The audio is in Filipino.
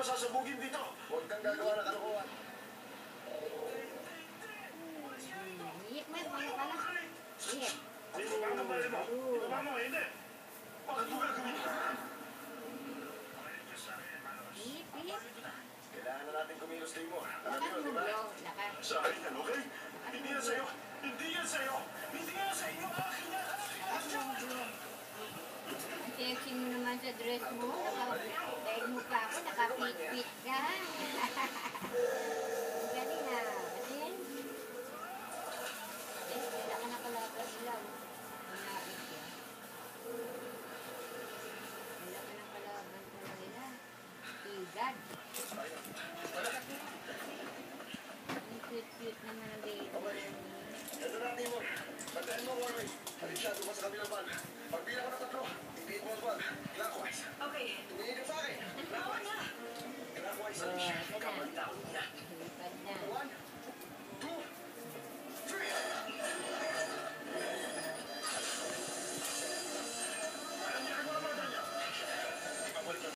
pasasabugin dito. Huwag kang gagawa ng kalokohan. Hihit mo, mga pala. Hihit. Ibaba mo, pare mo. Ibaba mo, hindi. Bakit mo gagawin? Hihit, hihit. Kailangan na natin kumilos din mo. Alam Lakad niyo, mo, di ba? bro. Lakad. Sa akin yan, okay? Hindi yan sa'yo. Hindi yan sa'yo. Hindi yan sa inyo. Akin yan. Lakad mo, bro. Ang sexy mo naman sa dress mo. Dahil mo pa ako, nakapit-pit ka. Galing na. Galing. Wala ka nakalapas lang. Malapit siya. Wala ka nakalaban sa nila. Igad. Ang cute-cute naman ang baby. Ito na, Timur. Bantayan mo, Warwick. Halip siya, dumas sa kabilang van. Pagbilang ko na 3, hindi mo ang van. Clockwise. Okay. Tumingin ka sa akin. Bawa na. Clockwise, Alicia. Ito na. Kapag down niya. Lipad na. 1,